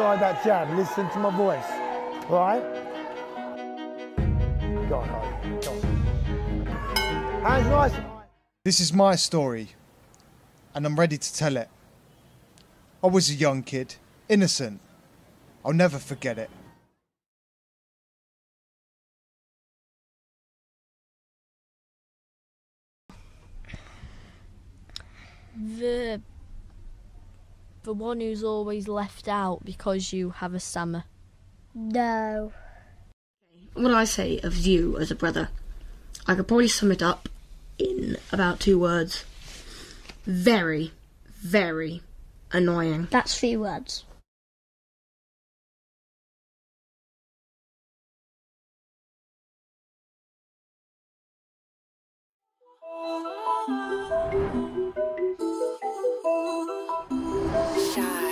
inside that jam. Listen to my voice, right? Go on, Harvey. Go on. Hands nice and high. This is my story, and I'm ready to tell it. I was a young kid, innocent. I'll never forget it. The one who's always left out because you have a stammer. No. What I say of you as a brother, I could probably sum it up in about 2 words. Very, very annoying. That's 3 words. Shy.